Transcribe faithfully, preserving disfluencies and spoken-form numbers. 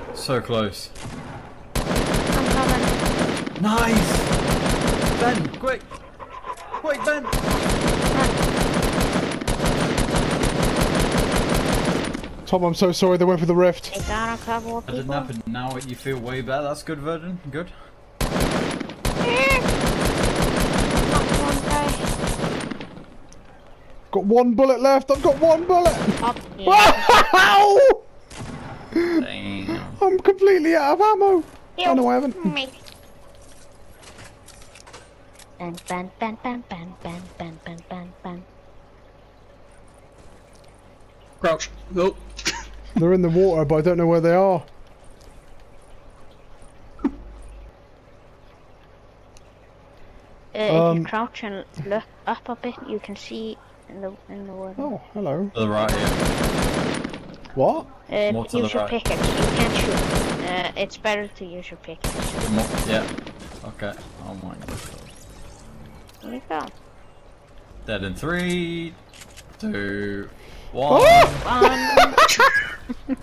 So close. I'm coming. Nice! Ben, quick! Quick, Ben! Tom, I'm so sorry they went for the rift. They got a couple of That people. didn't happen. Now you feel way better. That's good, Virgin. Good. Got one bullet left. I've got one bullet. Up, yeah. Ow! Damn. I'm completely out of ammo. Oh no, I haven't. Me. Ban, ban, ban, ban, ban, ban, ban, ban, ban, ban. Crouch. Nope. They're in the water, but I don't know where they are. Uh, if Um, you crouch and look up a bit, you can see in the in the water. Oh, hello. To the right here. What? Uh, More to use the your right. pickaxe. You can't shoot. Uh, it's better to use your pickaxe. More, yeah. Okay. Oh my god. There you go. Dead in three, two, one. Oh! One.